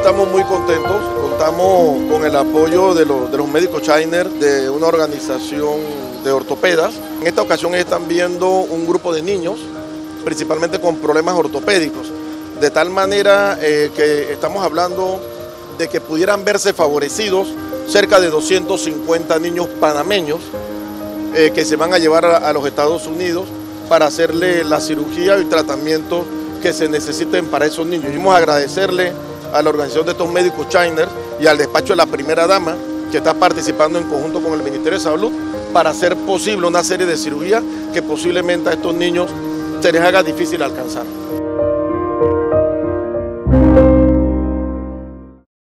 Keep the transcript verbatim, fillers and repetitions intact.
estamos muy contentos, contamos con el apoyo de los, de los médicos Shiner, de una organización de ortopedas. En esta ocasión están viendo un grupo de niños, principalmente con problemas ortopédicos, de tal manera eh, que estamos hablando de que pudieran verse favorecidos cerca de doscientos cincuenta niños panameños eh, que se van a llevar a, a los Estados Unidos para hacerle la cirugía y tratamiento que se necesiten para esos niños. Y vamos a agradecerle a la organización de estos médicos Shiner y al despacho de la primera dama que está participando en conjunto con el Ministerio de Salud para hacer posible una serie de cirugías que posiblemente a estos niños se les haga difícil alcanzar.